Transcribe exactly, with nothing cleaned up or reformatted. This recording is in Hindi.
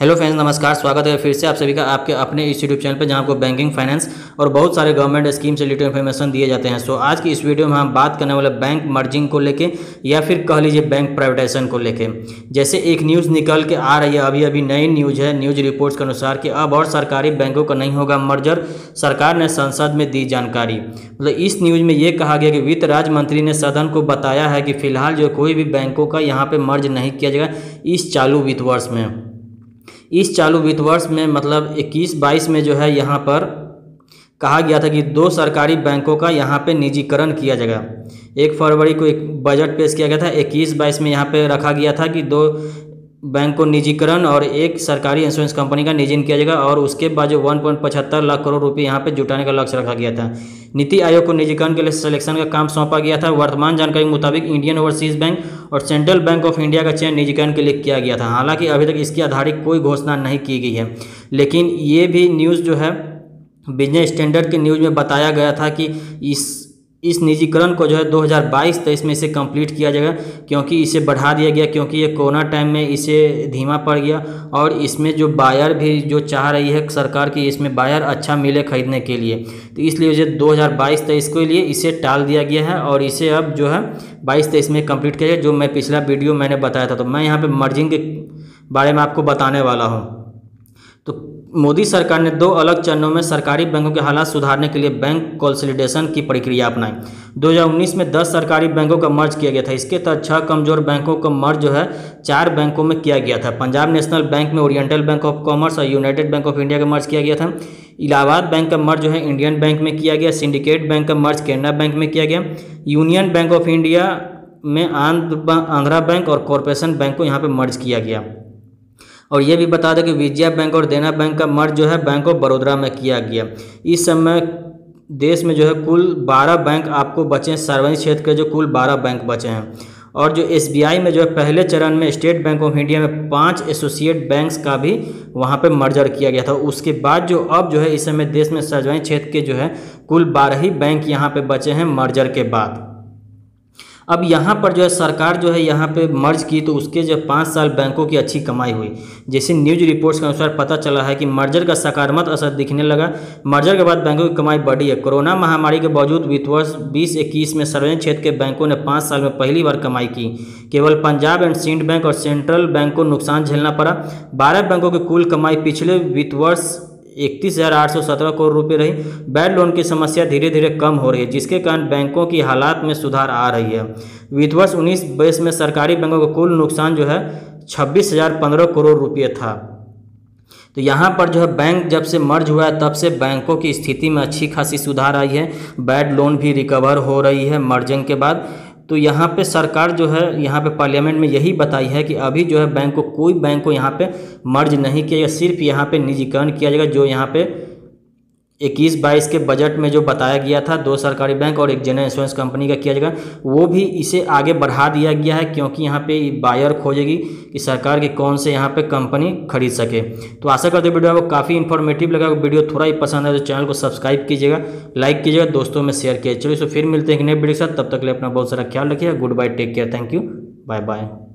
हेलो फ्रेंड्स, नमस्कार। स्वागत है फिर से आप सभी का आपके अपने इस यूट्यूब चैनल पर, जहां आपको बैंकिंग, फाइनेंस और बहुत सारे गवर्नमेंट स्कीम से रिलेटेड इन्फॉर्मेशन दिए जाते हैं। सो आज की इस वीडियो में हम बात करने वाले बैंक मर्जिंग को लेके या फिर कह लीजिए बैंक प्राइवेटाइजेशन को लेके। जैसे एक न्यूज़ निकल के आ रही है, अभी अभी नई न्यूज़ है, न्यूज़ रिपोर्ट्स के अनुसार कि अब और सरकारी बैंकों का नहीं होगा मर्जर। सरकार ने संसद में दी जानकारी। मतलब इस न्यूज़ में ये कहा गया कि वित्त राज्य मंत्री ने सदन को बताया है कि फिलहाल जो कोई भी बैंकों का यहाँ पे मर्ज नहीं किया जाएगा इस चालू वित्त वर्ष में। इस चालू वित्त वर्ष में मतलब इक्कीस बाईस में जो है यहाँ पर कहा गया था कि दो सरकारी बैंकों का यहाँ पे निजीकरण किया जाएगा। एक फरवरी को एक बजट पेश किया गया था, इक्कीस बाईस में यहाँ पे रखा गया था कि दो बैंक को निजीकरण और एक सरकारी इंश्योरेंस कंपनी का निजीकरण किया जाएगा, और उसके बाद जो वन पॉइंट पचहत्तर लाख करोड़ रुपए यहाँ पे जुटाने का लक्ष्य रखा गया था। नीति आयोग को निजीकरण के लिए सिलेक्शन का काम सौंपा गया था। वर्तमान जानकारी के मुताबिक इंडियन ओवरसीज बैंक और सेंट्रल बैंक ऑफ इंडिया का चयन निजीकरण के लिए किया गया था। हालांकि अभी तक इसकी आधारित कोई घोषणा नहीं की गई है, लेकिन ये भी न्यूज़ जो है बिजनेस स्टैंडर्ड के न्यूज़ में बताया गया था कि इस इस निजीकरण को जो है दो हज़ार बाईस तेईस में इसे कंप्लीट किया जाएगा, क्योंकि इसे बढ़ा दिया गया, क्योंकि ये कोरोना टाइम में इसे धीमा पड़ गया। और इसमें जो बायर भी जो चाह रही है सरकार की, इसमें बायर अच्छा मिले खरीदने के लिए, तो इसलिए जो दो हज़ार बाईस तेईस के लिए इसे टाल दिया गया है और इसे अब जो है बाईस तेईस में कंप्लीट किया जाए। जो मैं पिछला वीडियो मैंने बताया था, तो मैं यहाँ पर मर्जिंग के बारे में आपको बताने वाला हूँ। तो मोदी सरकार ने दो अलग चरणों में सरकारी बैंकों के हालात सुधारने के लिए बैंक कंसोलिडेशन की प्रक्रिया अपनाई। दो हज़ार उन्नीस में दस सरकारी बैंकों का मर्ज किया गया था। इसके तहत छह कमजोर बैंकों का मर्ज जो है चार बैंकों में किया गया था। पंजाब नेशनल बैंक में ओरिएंटल बैंक ऑफ कॉमर्स और यूनाइटेड बैंक ऑफ इंडिया का मर्ज किया गया था। इलाहाबाद बैंक का मर्ज जो है इंडियन बैंक में किया गया। सिंडिकेट बैंक का मर्ज केनरा बैंक में किया गया। यूनियन बैंक ऑफ इंडिया में आंध्रा बैंक और कॉरपोरेशन बैंक को यहाँ पर मर्ज किया गया। और ये भी बता दें कि विजया बैंक और देना बैंक का मर्ज जो है बैंक ऑफ बड़ौदा में किया गया। इस समय देश में जो है कुल बारह बैंक आपको बचे हैं, सार्वजनिक क्षेत्र के जो कुल बारह बैंक बचे हैं। और जो एसबीआई में जो है पहले चरण में स्टेट बैंक ऑफ इंडिया में पांच एसोसिएट बैंक्स का भी वहाँ पे मर्जर किया गया था। उसके बाद जो अब जो है इस समय देश में सार्वजनिक क्षेत्र के जो है कुल बारह ही बैंक यहाँ पे बचे हैं मर्जर के बाद। अब यहाँ पर जो है सरकार जो है यहाँ पे मर्ज की, तो उसके जो पाँच साल बैंकों की अच्छी कमाई हुई। जैसे न्यूज रिपोर्ट्स के अनुसार पता चला है कि मर्जर का सकारात्मक असर दिखने लगा। मर्जर के बाद बैंकों की कमाई बढ़ी है। कोरोना महामारी के बावजूद वित्त वर्ष बीस इक्कीस में सार्वजनिक क्षेत्र के बैंकों ने पाँच साल में पहली बार कमाई की। केवल पंजाब एंड सिंध बैंक और सेंट्रल बैंक को नुकसान झेलना पड़ा। बारह बैंकों की कुल कमाई पिछले वित्त वर्ष इकतीस हज़ार आठ सौ सत्रह करोड़ रुपए रही। बैड लोन की समस्या धीरे धीरे कम हो रही है, जिसके कारण बैंकों की हालात में सुधार आ रही है। वित्त वर्ष उन्नीस बीस में सरकारी बैंकों का कुल नुकसान जो है छब्बीस हज़ार पंद्रह करोड़ रुपये था। तो यहाँ पर जो है बैंक जब से मर्ज हुआ है तब से बैंकों की स्थिति में अच्छी खासी सुधार आई है। बैड लोन भी रिकवर हो रही है मर्जिंग के बाद। तो यहाँ पे सरकार जो है यहाँ पे पार्लियामेंट में यही बताई है कि अभी जो है बैंक को कोई बैंक को यहाँ पे मर्ज नहीं किया जाएगा, सिर्फ यहाँ पे निजीकरण किया जाएगा। जो यहाँ पे इक्कीस बाईस के बजट में जो बताया गया था दो सरकारी बैंक और एक जनरल इंश्योरेंस कंपनी का किया जाएगा, वो भी इसे आगे बढ़ा दिया गया है, क्योंकि यहाँ पे बायर खोजेगी कि सरकार की कौन से यहाँ पे कंपनी खरीद सके। तो आशा करते हैं वीडियो आपको काफ़ी इन्फॉर्मेटिव लगा। वीडियो थोड़ा ही पसंद है तो चैनल को सब्सक्राइब कीजिएगा, लाइक कीजिएगा, दोस्तों में शेयर कीजिए। चलिए तो फिर मिलते हैं एक नए वीडियो के साथ। तब तक के लिए अपना बहुत सारा ख्याल रखिएगा। Good bye, take care, thank you, bye bye.